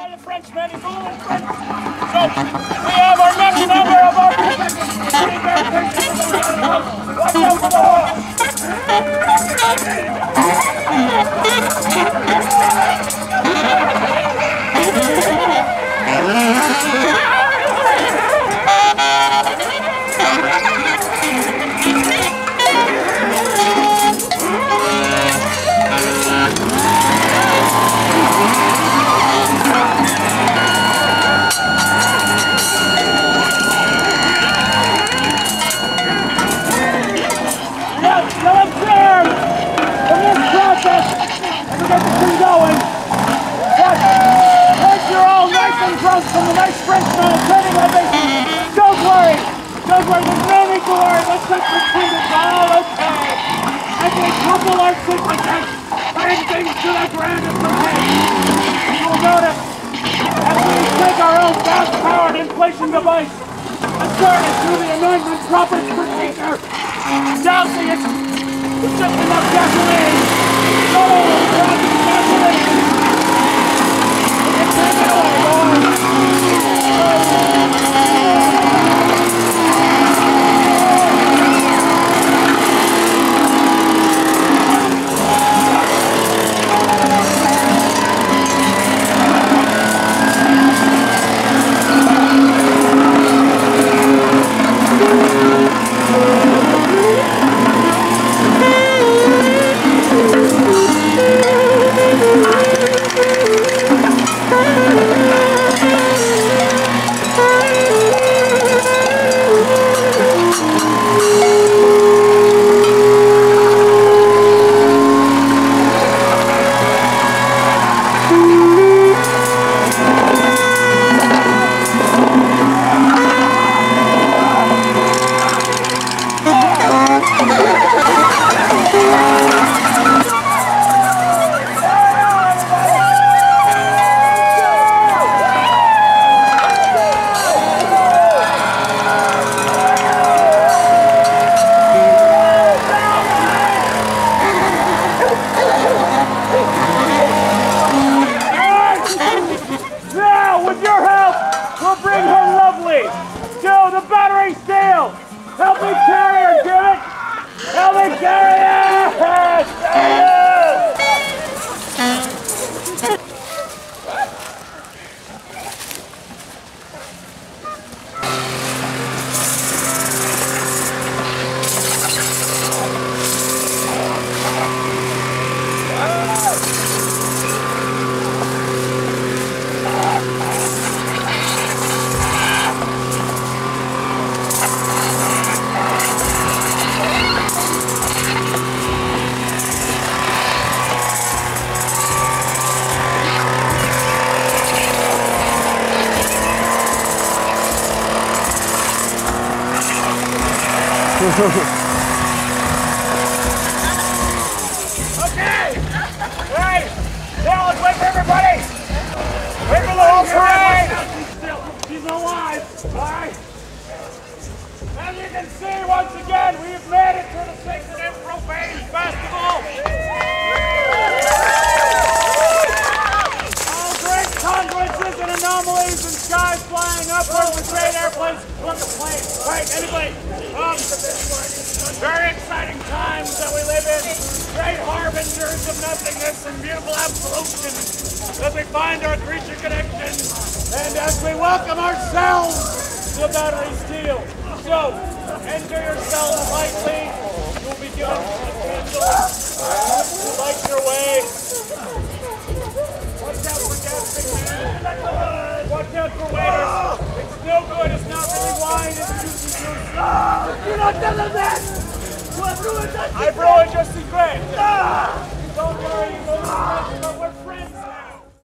are the Frenchmen, he's all in French. So, we have our next member of our profession. Watch out for the horse. From the nice Frenchman turning my base. Don't worry, there's no need to worry. Let's just pretend it's all okay. As we couple our signatures, bring things to the grand and profane. You'll notice, as we take our own gas-powered inflation device and turn it through the amendment property procedure, dousing it with just enough gasoline. Not only gasoline. Take it away, boys. Okay! Right! Now let's wait for everybody! Wait for the whole parade! She's alive! Alright? As you can see, once again, we've made it to the Sacred and Profane Festival! All great conduits and anomalies and skies flying upwards with great airplanes. Look at planes. Right, anybody? Very exciting times that we live in. Great harbingers of nothingness and beautiful absolution as we find our creature connection and as we welcome ourselves to battery steel. So, enter yourselves lightly. You'll be given a candle to light your way. Watch out for gasping men. Watch out for waiters. It's no good. It's not really wine. It's juicy juice. You're not done with that! I brew it just as great. Don't worry, but we're friends.